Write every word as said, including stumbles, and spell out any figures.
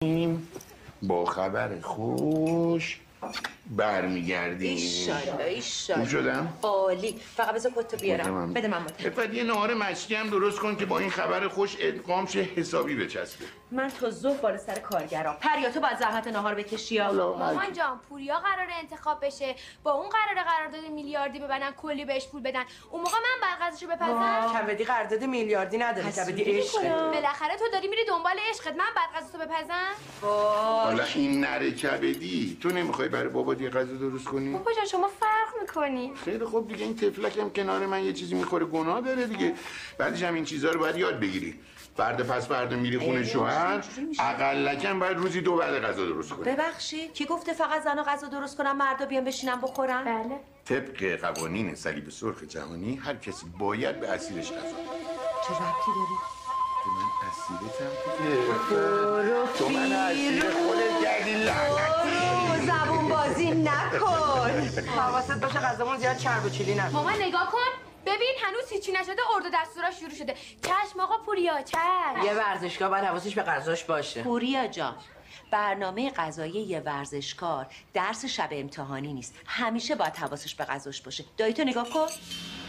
با خبر خوش برمیگردیم. ایشالله ایشالله. خوب شدم؟ عالی. فقط بذار کتو بیارم. بده من مادر. فقط یه نهار مشکی هم درست کن که با این خبر خوش ادغام شه حسابی بچسبه. من تا ظهر بالا سر کارگرام. پریا تو باید زحمت نهار بکشی یا مامان جان پوریا قراره انتخاب بشه، با اون قراره قرارداد میلیاردی ببنن، کلی بهش پول بدن. اون موقع من برقضاشو بپزم. کبدی قرارداد میلیاردی نداره، کبدی عشقه. بالاخره تو داری میری دنبال عشقت، من برقضاشو بپزم. حالا این نره کبدی تو نمیخوای برای بابا یه غذا درست کنی؟ بابا جان شما فرق میکنی. خیلی خوب دیگه، این تفلک هم کنار من یه چیزی میخوره گناه داره دیگه. بعدش هم این چیزا رو باید یاد بگیری. فردا پس فردا میری خونه شوهر، اقلکم باید روزی دو بعد غذا درست کنی. ببخشید کی گفته فقط زنا غذا درست کنن مردا بیان بشینن بخورن؟ بله. طبق قوانین صلیب سرخ جهانی هر کسی باید به اسیرش غذا بده. چه ربطی داری؟ من اسیرتم دیگه. تو من اسیر خودت کردی لعنتی. زبون بازی نکن. حواست باشه غذامون زیاد چرب و چیلی نکنه. مامان نگاه کن. ببین هنوز هیچی نشده، ارد و دستورا شروع شده. چشم آقا پوریا چشم. یه ورزشگاه باید حواسش به غذاش باشه. پوریا جان برنامه غذایی یه ورزشکار درس شب امتحانی نیست، همیشه باید حواسش به غذاش باشه. دایی تو نگاه کن.